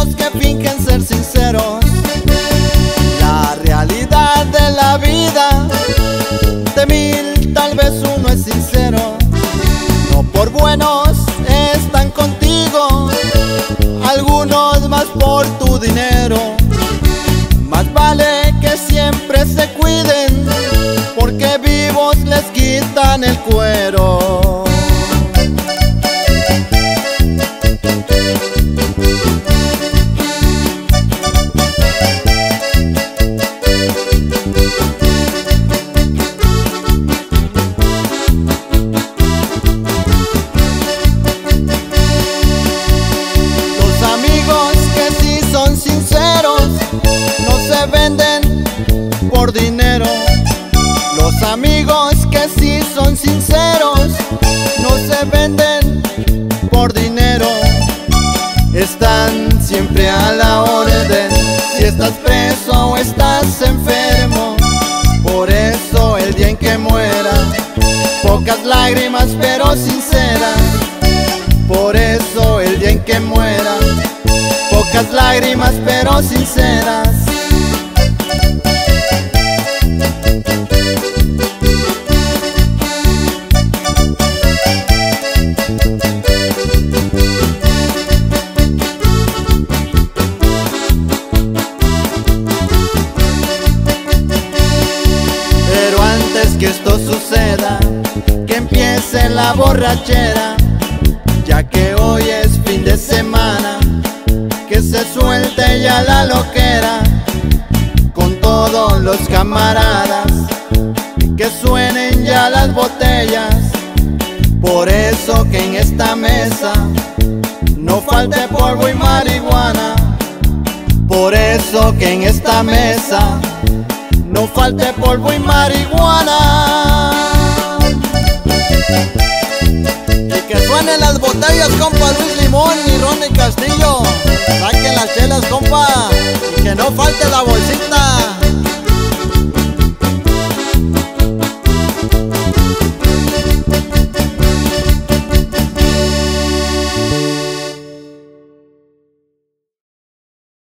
que fingen ser sinceros. La realidad de la vida, de mil tal vez uno es sincero. No por buenos están contigo, algunos más por tu dinero. Más vale que siempre se cuiden, porque vivos les quitan el cuero. Por dinero. Los amigos que sí son sinceros no se venden por dinero. Están siempre a la orden, si estás preso o estás enfermo. Por eso el día en que muera, pocas lágrimas pero sinceras. Por eso el día en que muera, pocas lágrimas pero sinceras. Que esto suceda, que empiece la borrachera, ya que hoy es fin de semana, que se suelte ya la loquera con todos los camaradas, que suenen ya las botellas. Por eso que en esta mesa no falte polvo y marihuana. Por eso que en esta mesa no falte polvo y marihuana. Y que suenen las botellas, compa Luis Limón y Ronnie Castillo. Saquen las chelas, compa, y que no falte la